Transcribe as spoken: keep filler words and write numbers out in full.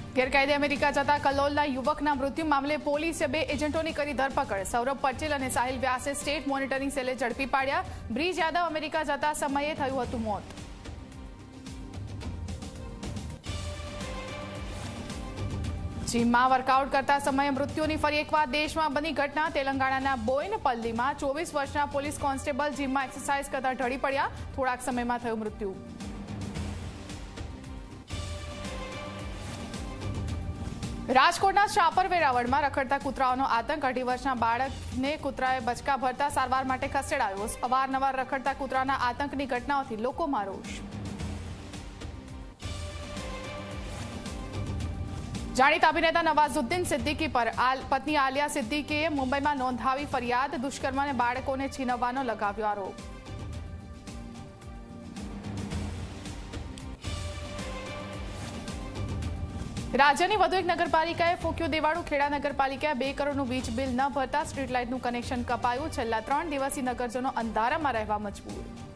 ગેરકાયદે અમેરિકા જતા કલોલના યુવકના મૃત્યુ મામલે પોલીસે બે એજન્ટોની કરી ધરપકડ। સૌરભ પટેલ અને સાહિલ વ્યાસે સ્ટેટ મોનિટરિંગ સેલે ઝડપી પાડ્યા। બ્રિજ યાદવ અમેરિકા જતા સમયે થયું હતું મોત। જીમમાં વર્કઆઉટ કરતા સમયે મૃત્યુની ફરી એકવાર દેશમાં બની ઘટના। તેલંગાણાના બોયનપલ્લીમાં ચોવીસ વર્ષના પોલીસ કોન્સ્ટેબલ જીમમાં એક્સરસાઇઝ કરતા ઢળી પડ્યા। થોડાક સમયમાં થયું મૃત્યુ। રાજકોટના શાપર વેરાવળમાં રખડતા કૂતરાઓનો આતંક। અઢી વર્ષના બાળકને કૂતરાએ બચકા ભરતા સારવાર માટે ખસેડાયો। અવારનવાર રખડતા કૂતરાના આતંકની ઘટનાઓથી લોકોમાં રોષ। જાણીતા અભિનેતા નવાઝુદ્દીન સિદ્દીકી પર પત્ની આલિયા સિદ્દીકીએ મુંબઈમાં નોંધાવી ફરિયાદ। દુષ્કર્મ અને બાળકોને છીનવવાનો લગાવ્યો આરોપ। રાજ્યની વધુ એક નગરપાલિકાએ ફૂંક્યું દેવાળું। ખેડા નગરપાલિકાએ બે કરોડનું વીજ બિલ ન ભરતા સ્ટ્રીટ લાઇટનું કનેક્શન કપાયું। છેલ્લા ત્રણ દિવસથી નગરજનો અંધારામાં રહેવા મજબૂર।